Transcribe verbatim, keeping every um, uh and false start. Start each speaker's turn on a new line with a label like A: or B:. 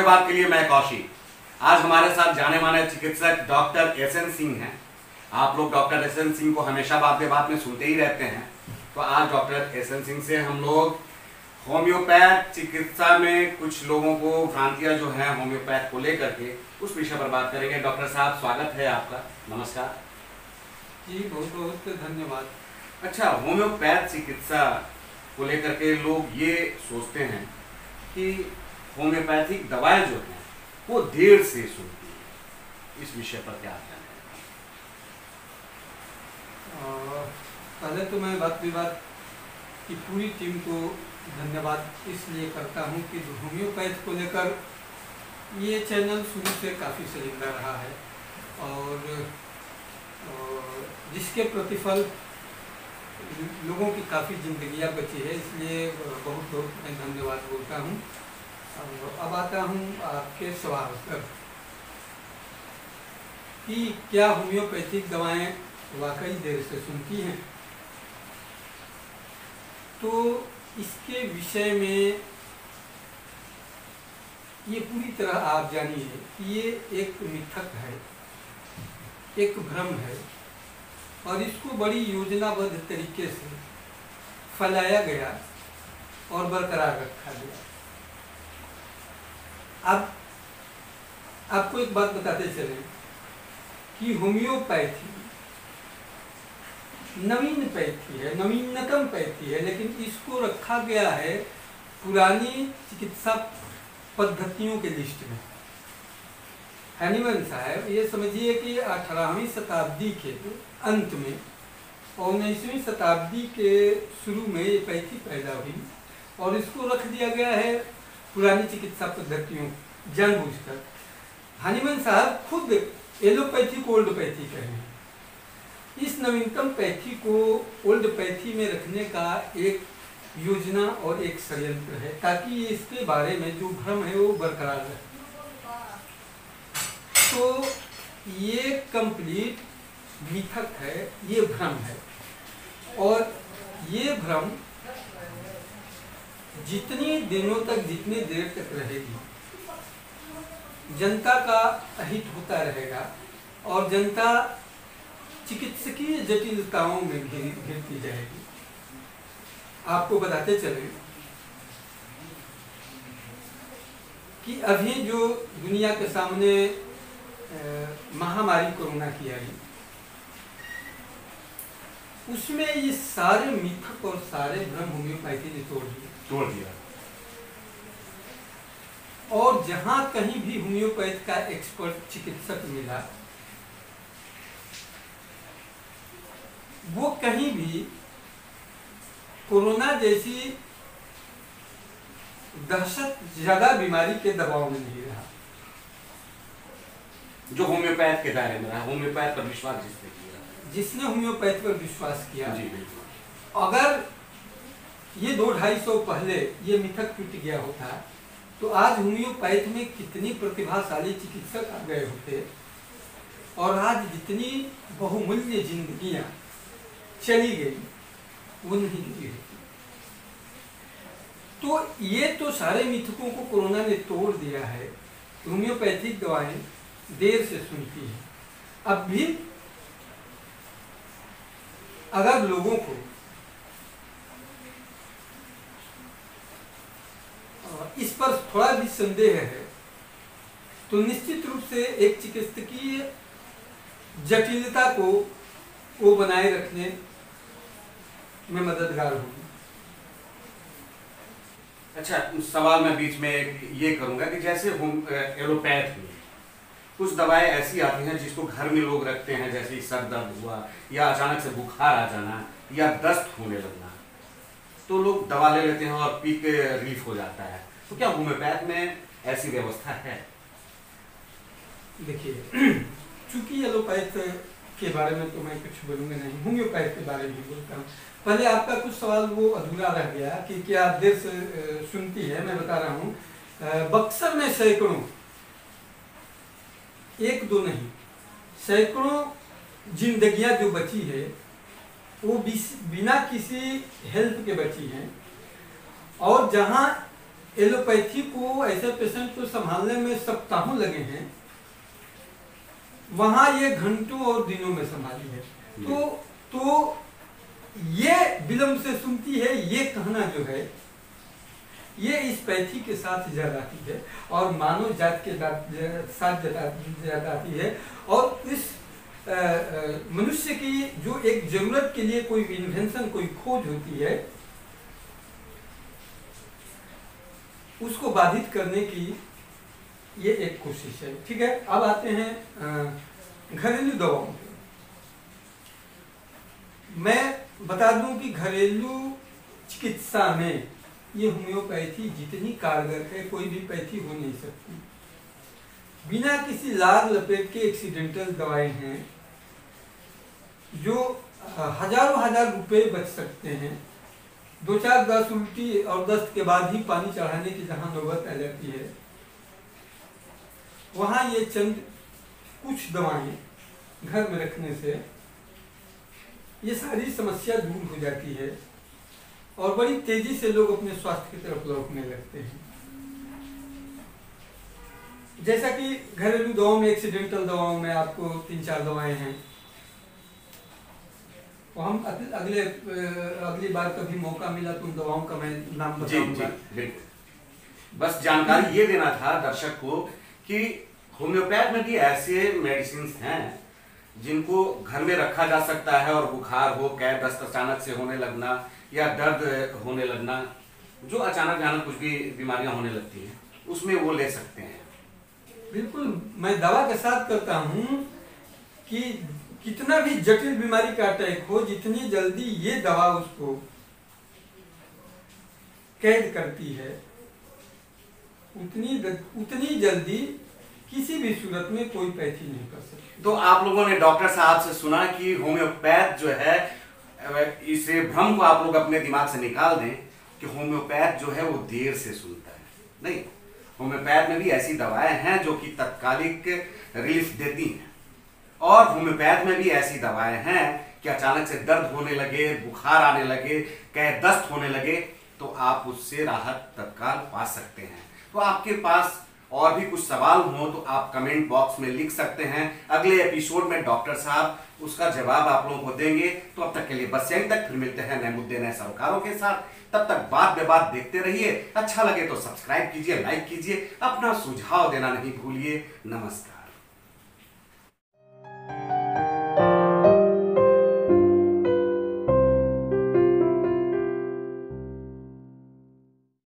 A: धन्यवाद के लिए मैं कौशिक। आज हमारे साथ जाने माने चिकित्सक डॉक्टर एस एन सिंह हैं। आप लोग डॉक्टर एस एन सिंह को हमेशा बात में बात में सुनते ही रहते हैं, तो आज डॉक्टर एस एन सिंह से हम लोग होम्योपैथ चिकित्सा में कुछ लोगों को भ्रांतियां जो हैं होम्योपैथ को लेकर के उस विषय पर बात करेंगे। डॉक्टर साहब, स्वागत है आपका। नमस्कार
B: जी, बहुत बहुत धन्यवाद।
A: अच्छा, होम्योपैथ चिकित्सा को लेकर के लोग ये सोचते हैं कि होम्योपैथिक दवाएं जो हैं वो देर से सुनती है, इस विषय पर क्या कहना है?
B: पहले तो मैं बात विवाद की पूरी टीम को धन्यवाद इसलिए करता हूं कि होम्योपैथ को लेकर ये चैनल शुरू से काफ़ी सजिंदा रहा है और जिसके प्रतिफल लोगों की काफ़ी जिंदगियां बची है, इसलिए बहुत बहुत मैं धन्यवाद बोलता हूं। अब आता हूं आपके सवाल पर कि क्या होम्योपैथिक दवाएं वाकई देर से सुनती हैं। तो इसके विषय में ये पूरी तरह आप जानिए कि ये एक मिथक है, एक भ्रम है और इसको बड़ी योजनाबद्ध तरीके से फैलाया गया और बरकरार रखा गया। अब आपको एक बात बताते चलें कि होम्योपैथी नवीन पैथी है, नवीनतम पैथी है, लेकिन इसको रखा गया है पुरानी चिकित्सा पद्धतियों के लिस्ट में। हैनीमैन साहब, ये समझिए कि अठारहवीं शताब्दी के अंत में और उन्नीसवीं शताब्दी के शुरू में ये पैथी पैदा हुई और इसको रख दिया गया है पुरानी चिकित्सा पद्धतियों जानबूझकर। हैनीमैन साहब खुद एलोपैथी को ओल्ड पैथी कहे हैं। इस नवीनतम पैथी को ओल्ड पैथी में रखने का एक योजना और एक षड्यंत्र है ताकि इसके बारे में जो भ्रम है वो बरकरार रहे। तो ये कंप्लीट मिथक है, ये भ्रम है और ये भ्रम जितनी दिनों तक, जितनी देर तक रहेगी, जनता का अहित होता रहेगा और जनता चिकित्सकीय जटिलताओं में घिरती जाएगी। आपको बताते चलें कि अभी जो दुनिया के सामने महामारी कोरोना की आई, उसमें ये सारे मिथक और सारे भ्रम होम्योपैथी ने तोड़ दिया
A: तोड़ दिया
B: और जहां कहीं भी होम्योपैथ का एक्सपर्ट चिकित्सक मिला, वो कहीं भी कोरोना जैसी दहशत ज्यादा बीमारी के दबाव में नहीं रहा।
A: जो होम्योपैथ के दायरे में रहा, होम्योपैथ पर विश्वास जिसने किया,
B: जिसने होम्योपैथ पर विश्वास किया,
A: जी बिल्कुल।
B: अगर ये दो ढाई सौ पहले ये मिथक टूट गया होता तो आज होम्योपैथ में कितनी प्रतिभाशाली चिकित्सक आ गए होते और आज जितनी बहुमूल्य जिंदगियां चली गई वो नहीं गई होती। तो ये तो सारे मिथकों को कोरोना ने तोड़ दिया है। होम्योपैथिक दवाएं देर से सुनती हैं। अब भी अगर लोगों को इस पर थोड़ा भी संदेह है तो निश्चित रूप से एक चिकित्सकीय जटिलता को को बनाए रखने में मददगार होगी।
A: अच्छा, सवाल मैं बीच में ये करूंगा कि जैसे एलोपैथ में कुछ दवाएं ऐसी आती हैं जिसको घर में लोग रखते हैं, जैसे सर दर्द हुआ या अचानक से बुखार आ जाना या दस्त होने लगना, तो लोग दवा ले लेते हैं और पी के रिलीफ हो जाता है। तो क्या होम्योपैथ में ऐसी व्यवस्था है?
B: देखिए, चूंकि एलोपैथ के बारे में तो मैं कुछ बोलूंगा नहीं, होम्योपैथ के बारे में बोलता हूँ। पहले आपका कुछ सवाल वो अधूरा रह गया कि क्या देर से सुनती है। मैं बता रहा हूँ, बक्सर में सैकड़ों, एक दो नहीं, सैकड़ों जिंदगियां जो बची है वो बिना किसी हेल्प के बची हैं और जहां एलोपैथी को ऐसे पेशेंट को संभालने में सप्ताहों लगे हैं, वहां ये घंटों और दिनों में संभाली है। तो तो ये विलंब से सुनती है, ये कहना जो है ये इस पैथी के साथ जताती है और मानव जात के साथ जताती है। और इस मनुष्य की जो एक जरूरत के लिए कोई इन्वेंशन, कोई खोज होती है, उसको बाधित करने की ये एक कोशिश है। ठीक है, अब आते हैं घरेलू दवाओं पे। मैं बता दूं कि घरेलू चिकित्सा में ये होम्योपैथी जितनी कारगर है, कोई भी पैथी हो नहीं सकती। बिना किसी लाग लपेट के एक्सीडेंटल दवाएं हैं जो हजारों हजार रुपए बच सकते हैं। दो चार दस उल्टी और दस्त के बाद ही पानी चढ़ाने की जहां नौबत आ जाती है, वहां ये चंद कुछ दवाएं घर में रखने से ये सारी समस्या दूर हो जाती है और बड़ी तेजी से लोग अपने स्वास्थ्य की तरफ लौटने लगते हैं। जैसा कि घरेलू दवाओं में, एक्सीडेंटल दवाओं में आपको तीन चार दवाएं हैं, तो हम अगले अगली बार कभी मौका मिला तो उन दवाओं का मैं नाम बताऊंगा।
A: बस जानकारी ये देना था दर्शक को कि होम्योपैथ में भी ऐसे मेडिसिन हैं जिनको घर में रखा जा सकता है और बुखार हो, कैद दस्त अचानक से होने लगना या दर्द होने लगना, जो अचानक जाना कुछ भी बीमारियां होने लगती हैं, उसमें वो ले सकते हैं।
B: बिल्कुल, मैं दावा के साथ करता हूं कि कितना भी जटिल बीमारी का अटैक हो, जितनी जल्दी ये दवा उसको कैद करती है, उतनी उतनी जल्दी किसी भी सूरत में कोई पैथी नहीं कर सकती।
A: तो आप लोगों ने डॉक्टर साहब से सुना कि होम्योपैथ जो है, इस भ्रम को आप लोग अपने दिमाग से निकाल दें कि होम्योपैथ जो है वो देर से सुनता है। नहीं, होम्योपैथ में भी ऐसी दवाएं हैं जो कि तत्कालिक रिलीफ देती हैं, और होम्योपैथ में भी ऐसी दवाएं हैं कि अचानक से दर्द होने लगे, बुखार आने लगे, कैद दस्त होने लगे, तो आप उससे राहत तत्काल पा सकते हैं। तो आपके पास और भी कुछ सवाल हो तो आप कमेंट बॉक्स में लिख सकते हैं। अगले एपिसोड में डॉक्टर साहब उसका जवाब आप लोगों को देंगे। तो अब तक के लिए बस यहीं तक, फिर मिलते हैं नए मुद्दे नए सरोकारों के साथ। तब तक बात बे बात देखते रहिए। अच्छा लगे तो सब्सक्राइब कीजिए, लाइक कीजिए, अपना सुझाव देना नहीं भूलिए। नमस्कार।